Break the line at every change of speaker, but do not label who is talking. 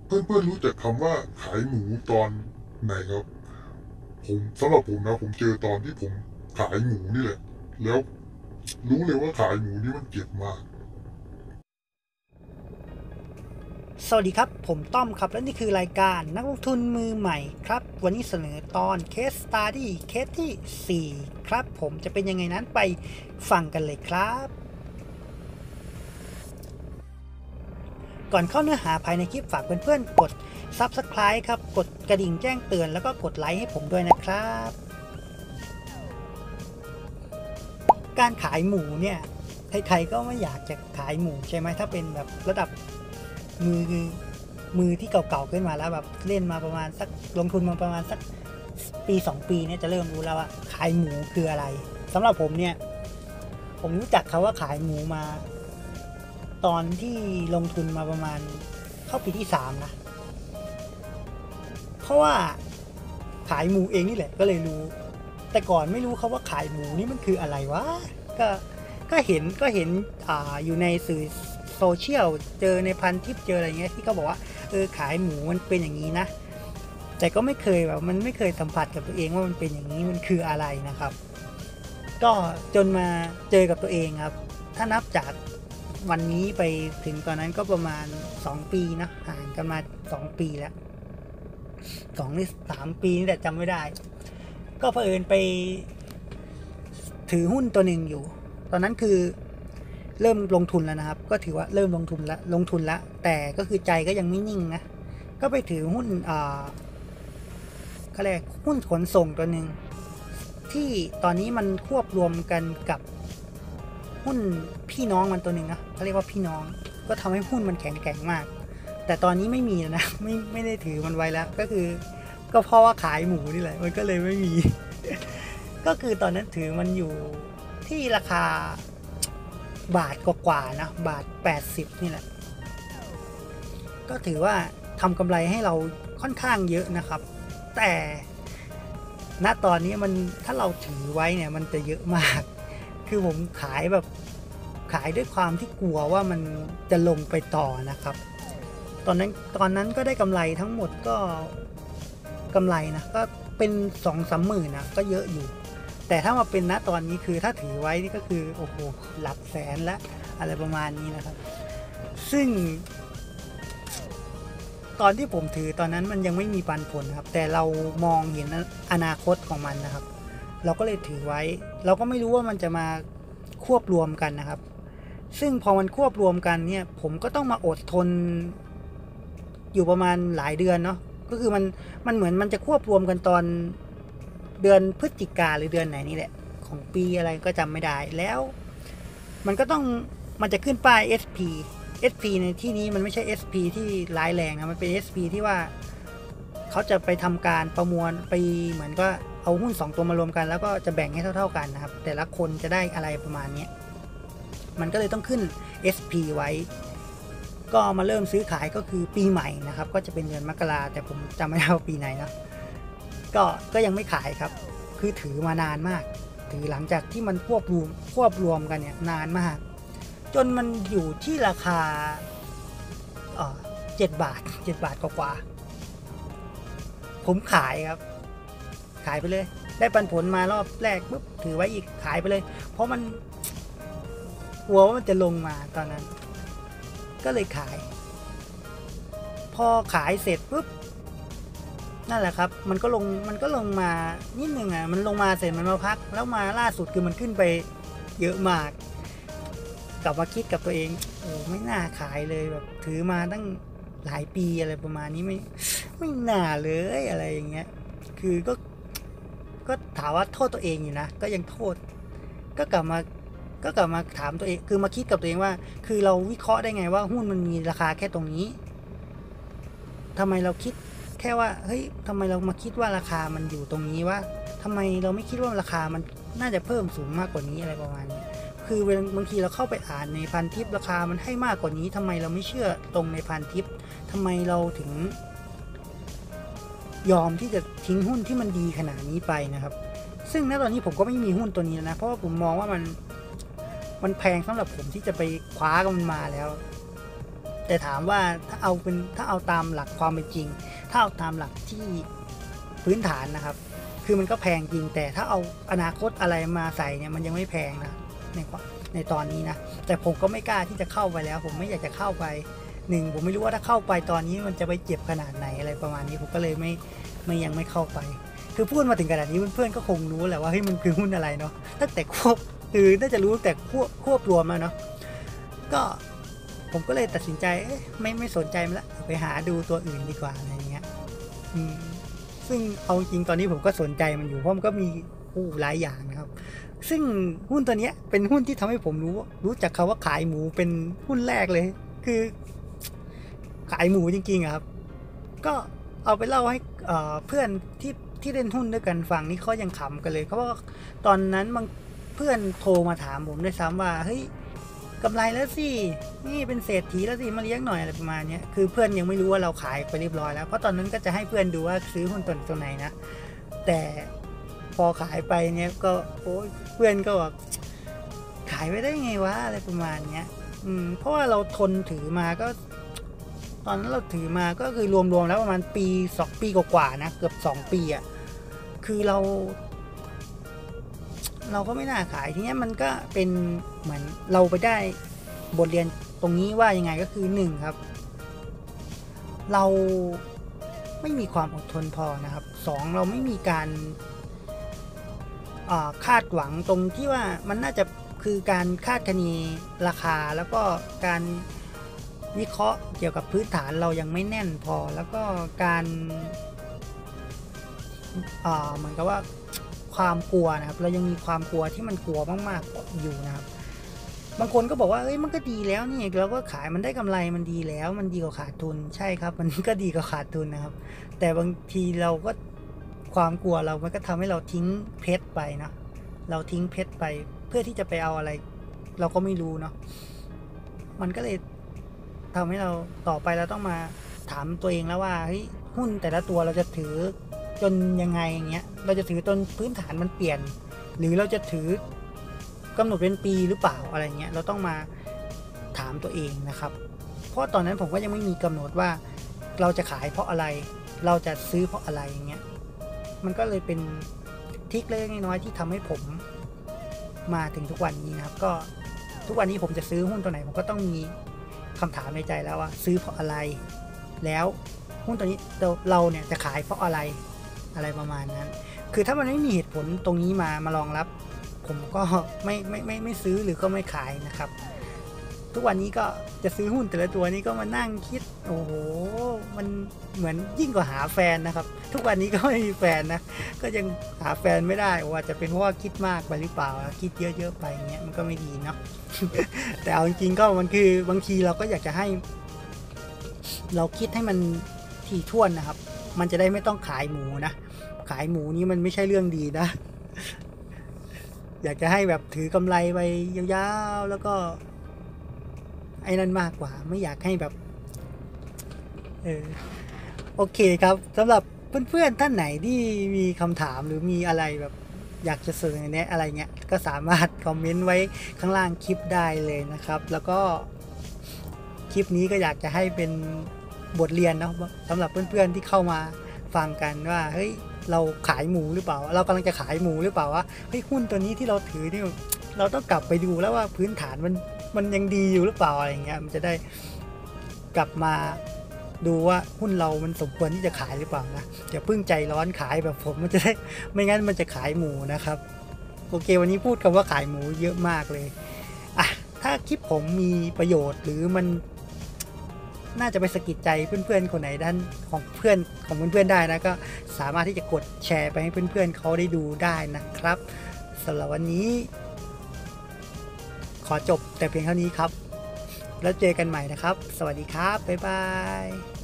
เพื่อนๆรู้จักคำว่าขายหมูตอนไหนครับสำหรับผมนะผมเจอตอนที่ผมขายหมูนี่แหละแล้วรู้เลยว่าขายหมูนี่มันเจ็บมาก
สวัสดีครับผมต้อมครับและนี่คือรายการนักลงทุนมือใหม่ครับวันนี้เสนอตอน Case Study เคสที่4ครับผมจะเป็นยังไงนั้นไปฟังกันเลยครับก่อนเข้าเนื้อหาภายในคลิปฝากเพื่อนๆกด Subscribe ครับกดกระดิ่งแจ้งเตือนแล้วก็กดไลค์ให้ผมด้วยนะครับการขายหมูเนี่ยใครๆก็ไม่อยากจะขายหมูใช่ไหมถ้าเป็นแบบระดับมือที่เก่าๆขึ้นมาแล้วแบบเล่นมาประมาณสักลงทุนมาประมาณสักปี2 ปีเนี่ยจะเริ่มรู้แล้วว่าขายหมูคืออะไรสำหรับผมเนี่ยผมรู้จักคำว่าขายหมูมาตอนที่ลงทุนมาประมาณเข้าปีที่3นะเพราะว่าขายหมูเองนี่แหละก็เลยรู้แต่ก่อนไม่รู้เขาว่าขายหมูนี่มันคืออะไรวะก็ก็เห็นอยู่ในสื่อโซเชียลเจอในพันทิปเจออะไรเงี้ยที่เขาบอกว่าขายหมูมันเป็นอย่างนี้นะแต่ก็ไม่เคยแบบมันไม่เคยสัมผัสกับตัวเองว่ามันเป็นอย่างนี้มันคืออะไรนะครับก็จนมาเจอกับตัวเองครับถ้านับจากวันนี้ไปถึงตอนนั้นก็ประมาณ2 ปีนะห่างกันมา2 ปีแล้ว2 หรือ 3 ปีนี่แต่จำไม่ได้ก็เผอิญไปถือหุ้นตัวหนึ่งอยู่ตอนนั้นคือเริ่มลงทุนแล้วนะครับก็ถือว่าเริ่มลงทุนแล้วแต่ก็คือใจก็ยังไม่นิ่งนะก็ไปถือหุ้นเขาเรียกหุ้นขนส่งตัวหนึ่งที่ตอนนี้มันควบรวมกันกับหุ้นพี่น้องมันตัวหนึ่งนะเขาเรียกว่าพี่น้องก็ทำให้หุ้นมันแข็งแกร่งมากแต่ตอนนี้ไม่มีนะไม่ได้ถือมันไว้แล้วก็คือก็เพราะว่าขายหมูนี่แหละมันก็เลยไม่มีก็คือตอนนั้นถือมันอยู่ที่ราคาบาทกว่าๆนะบาท80นี่แหละก็ถือว่าทำกำไรให้เราค่อนข้างเยอะนะครับแต่ณตอนนี้มันถ้าเราถือไว้เนี่ยมันจะเยอะมากคือผมขายแบบขายด้วยความที่กลัวว่ามันจะลงไปต่อนะครับตอนนั้นก็ได้กำไรทั้งหมดก็กำไรนะก็เป็น2-3 หมื่นนะก็เยอะอยู่แต่ถ้ามาเป็นณตอนนี้คือถ้าถือไว้นี่ก็คือโอ้โหหลักแสนและอะไรประมาณนี้นะครับซึ่งตอนที่ผมถือตอนนั้นมันยังไม่มีปันผลครับแต่เรามองเห็นอนาคตของมันนะครับเราก็เลยถือไว้เราก็ไม่รู้ว่ามันจะมาควบรวมกันนะครับซึ่งพอมันควบรวมกันเนี่ยผมก็ต้องมาอดทนอยู่ประมาณหลายเดือนเนาะก็คือมันเหมือนมันจะควบรวมกันตอนเดือนพฤศจิกาหรือเดือนไหนนี่แหละของปีอะไรก็จำไม่ได้แล้วมันก็ต้องมันจะขึ้นป้าย SP ในที่นี้มันไม่ใช่ SP ที่ร้ายแรงนะมันเป็น SP ที่ว่าเขาจะไปทำการประมวลไปเหมือนก็เอาหุ้น2 ตัวมารวมกันแล้วก็จะแบ่งให้เท่าๆกันนะครับแต่ละคนจะได้อะไรประมาณนี้มันก็เลยต้องขึ้น SP ไว้ก็มาเริ่มซื้อขายก็คือปีใหม่นะครับก็จะเป็นเดือนมกราแต่ผมจำไม่ได้ว่าปีไหนนะก็ยังไม่ขายครับคือถือมานานมากถือหลังจากที่มันควบรวมกันเนี่ยนานมากจนมันอยู่ที่ราคา7 บาทกว่าผมขายครับขายไปเลยได้ปันผลมารอบแรกปุ๊บถือไว้อีกขายไปเลยเพราะมันกลัวว่ามันจะลงมาตอนนั้นก็เลยขายพอขายเสร็จปุ๊บนั่นแหละครับมันก็ลงมานิดนึงอ่ะมันลงมาเสร็จมันมาพักแล้วมาล่าสุดคือมันขึ้นไปเยอะมากกลับมาคิดกับตัวเองโอ้ไม่น่าขายเลยแบบถือมาตั้งหลายปีอะไรประมาณนี้ไม่น่าเลยอะไรอย่างเงี้ยคือก็ถามว่าโทษตัวเองอยู่นะก็ยังโทษก็กลับมาถามตัวเองคือมาคิดกับตัวเองว่าคือเราวิเคราะห์ได้ไงว่าหุ้นมันมีราคาแค่ตรงนี้ทำไมเราคิดแค่ว่าเฮ้ยทำไมเรามาคิดว่าราคามันอยู่ตรงนี้ว่าทำไมเราไม่คิดว่าราคามันน่าจะเพิ่มสูงมากกว่านี้อะไรประมาณนี้คือบางทีเราเข้าไปอ่านในพันทิปราคามันให้มากกว่านี้ทำไมเราไม่เชื่อตรงในพันทิปทำไมเราถึงยอมที่จะทิ้งหุ้นที่มันดีขนาดนี้ไปนะครับซึ่งณตอนนี้ผมก็ไม่มีหุ้นตัวนี้นะเพราะว่าผมมองว่ามันแพงสำหรับผมที่จะไปคว้ากับมันมาแล้วแต่ถามว่าถ้าเอาตามหลักความเป็นจริง ถ้าเอาตามหลักที่พื้นฐานนะครับคือมันก็แพงจริงแต่ถ้าเอาอนาคตอะไรมาใส่เนี่ยมันยังไม่แพงนะในตอนนี้นะแต่ผมก็ไม่กล้าที่จะเข้าไปแล้วผมไม่อยากจะเข้าไปผมไม่รู้ว่าถ้าเข้าไปตอนนี้มันจะไปเจ็บขนาดไหนอะไรประมาณนี้ผมก็เลยยังไม่เข้าไปคือพูดมาถึงขนาดนี้เพื่อนๆก็คงรู้แหละว่าเฮ้ยมันคือหุ้นอะไรเนาะตั้งแต่คือน่าจะรู้ตั้งแต่ควบรวมแล้วเนาะก็ผมก็เลยตัดสินใจไม่สนใจมันละไปหาดูตัวอื่นดีกว่าอะไรเงี้ยซึ่งเอาจริงตอนนี้ผมก็สนใจมันอยู่เพราะมันก็มีหลายอย่างนะครับซึ่งหุ้นตัวนี้เป็นหุ้นที่ทำให้ผมรู้จักคำว่าขายหมูเป็นหุ้นแรกเลยคือขายหมูจริงๆครับก็เอาไปเล่าให้เพื่อนที่เล่นหุ้นด้วยกันฟังนี่เขายังขำกันเลยเพราะว่าตอนนั้นบางเพื่อนโทรมาถามผมด้วยซ้ำว่าเฮ้ยกำไรแล้วสินี่เป็นเศรษฐีแล้วสิมาเลี้ยงหน่อยอะไรประมาณนี้คือเพื่อนยังไม่รู้ว่าเราขายไปเรียบร้อยแล้วเพราะตอนนั้นก็จะให้เพื่อนดูว่าซื้อหุ้นตัวไหนนะแต่พอขายไปเนี่ยก็เพื่อนก็บอกขายไปได้ไงวะอะไรประมาณนี้เพราะว่าเราทนถือมาก็ตอนนั้นเราถือมาก็คือรวมๆแล้วประมาณ2 ปีกว่าๆนะเกือบ2 ปีอ่ะคือเราก็ไม่น่าขายทีนี้มันก็เป็นเหมือนเราไปได้บทเรียนตรงนี้ว่ายังไงก็คือ1ครับเราไม่มีความอดทนพอนะครับ2เราไม่มีการคาดหวังตรงที่ว่ามันน่าจะคือการคาดคะเนราคาแล้วก็การวิเคราะห์เกี่ยวกับพื้นฐานเรายังไม่แน่นพอแล้วก็การเหมือนกับว่าความกลัวนะครับเรายังมีความกลัวที่มันกลัวมากๆอยู่นะครับบางคนก็บอกว่าเอ้ยมันก็ดีแล้วนี่เราก็ขายมันได้กำไรมันดีแล้วมันดีกว่าขาดทุนใช่ครับมันก็ดีกว่าขาดทุนนะครับแต่บางทีเราก็ความกลัวเรามันก็ทำให้เราทิ้งเพชรไปนะเราทิ้งเพชรไปเพื่อที่จะไปเอาอะไรเราก็ไม่รู้เนาะมันก็เลยทำให้เราต่อไปเราต้องมาถามตัวเองแล้วว่าเฮ้ยหุ้นแต่ละตัวเราจะถือจนยังไงอย่างเงี้ยเราจะถือจนพื้นฐานมันเปลี่ยนหรือเราจะถือกำหนดเป็นปีหรือเปล่าอะไรเงี้ยเราต้องมาถามตัวเองนะครับเพราะตอนนั้นผมก็ยังไม่มีกำหนดว่าเราจะขายเพราะอะไรเราจะซื้อเพราะอะไรอย่างเงี้ยมันก็เลยเป็นทริคเล็กน้อยที่ทำให้ผมมาถึงทุกวันนี้นะครับก็ทุกวันนี้ผมจะซื้อหุ้นตัวไหนผมก็ต้องมีคำถามในใจแล้วว่าซื้อเพราะอะไรแล้วหุ้นตัวนี้เราเนี่ยจะขายเพราะอะไรประมาณนั้นคือถ้ามันไม่มีเหตุผลตรงนี้มารองรับผมก็ไม่ซื้อหรือก็ไม่ขายนะครับทุกวันนี้ก็จะซื้อหุ้นแต่ละตัวนี้ก็มานั่งคิดโอ้โหมันเหมือนยิ่งกว่าหาแฟนนะครับทุกวันนี้ก็ไม่มีแฟนนะก็ยังหาแฟนไม่ได้ว่าจะเป็นเพราะว่าคิดมากไปหรือเปล่าคิดเยอะๆไปเงี้ยมันก็ไม่ดีเนาะ แต่เอาจริงๆก็มันคือบางทีเราก็อยากจะให้เราคิดให้มันถี่ถ้วนนะครับมันจะได้ไม่ต้องขายหมูนะขายหมูนี้มันไม่ใช่เรื่องดีนะ อยากจะให้แบบถือกำไรไปยาวๆแล้วก็ไอ้นั่นมากกว่าไม่อยากให้แบบโอเคครับสำหรับเพื่อนๆท่านไหนที่มีคำถามหรือมีอะไรแบบอยากจะเสนอแนะอะไรเงี้ยก็สามารถคอมเมนต์ไว้ข้างล่างคลิปได้เลยนะครับแล้วก็คลิปนี้ก็อยากจะให้เป็นบทเรียนนะสำหรับเพื่อนๆที่เข้ามาฟังกันว่าเฮ้ยเราขายหมูหรือเปล่าเรากำลังจะขายหมูหรือเปล่าว่าเฮ้ยหุ้นตัวนี้ที่เราถือนี่เราต้องกลับไปดูแล้วว่าพื้นฐานมันยังดีอยู่หรือเปล่าอะไรเงี้ยมันจะได้กลับมาดูว่าหุ้นเรามันสมควรที่จะขายหรือเปล่านะอย่าเพิ่งใจร้อนขายแบบผมมันจะได้ไม่งั้นมันจะขายหมูนะครับโอเควันนี้พูดคำว่าขายหมูเยอะมากเลยอ่ะถ้าคลิปผมมีประโยชน์หรือมันน่าจะไปสะกิดใจเพื่อนๆคนไหนด้านของเพื่อนได้นะก็สามารถที่จะกดแชร์ไปให้เพื่อนๆเขาได้ดูได้นะครับสำหรับวันนี้ขอจบแต่เพียงเท่านี้ครับแล้วเจอกันใหม่นะครับสวัสดีครับบ๊ายบาย